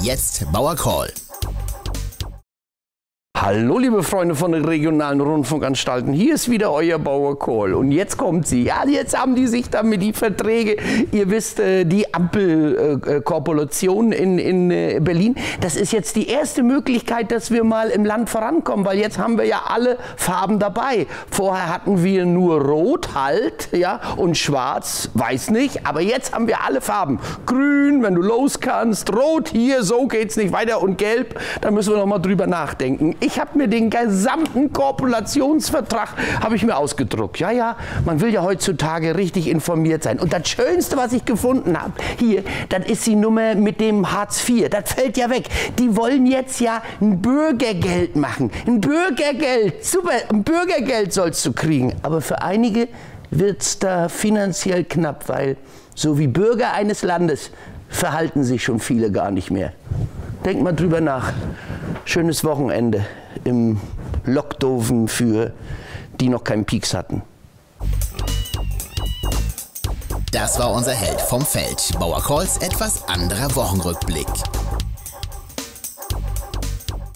Jetzt Bauer Call. Hallo liebe Freunde von den regionalen Rundfunkanstalten, hier ist wieder euer Bauer Call und jetzt kommt sie. Ja, jetzt haben die sich damit die Verträge, ihr wisst, die Ampelkorporation in Berlin, das ist jetzt die erste Möglichkeit, dass wir mal im Land vorankommen, weil jetzt haben wir ja alle Farben dabei. Vorher hatten wir nur Rot halt, ja, und Schwarz, weiß nicht, aber jetzt haben wir alle Farben. Grün, wenn du los kannst, Rot hier, so geht's nicht weiter und Gelb, da müssen wir noch mal drüber nachdenken. Ich habe mir den gesamten Korporationsvertrag ausgedruckt. Ja, man will ja heutzutage richtig informiert sein. Und das Schönste, was ich gefunden habe, hier, das ist die Nummer mit dem Hartz IV. Das fällt ja weg. Die wollen jetzt ja ein Bürgergeld machen. Ein Bürgergeld. Super, ein Bürgergeld sollst du kriegen. Aber für einige wird es da finanziell knapp, weil so wie Bürger eines Landes verhalten sich schon viele gar nicht mehr. Denkt mal drüber nach. Schönes Wochenende im Lockdofen für die noch keinen Pieks hatten. Das war unser Held vom Feld. Bauer Calls etwas anderer Wochenrückblick.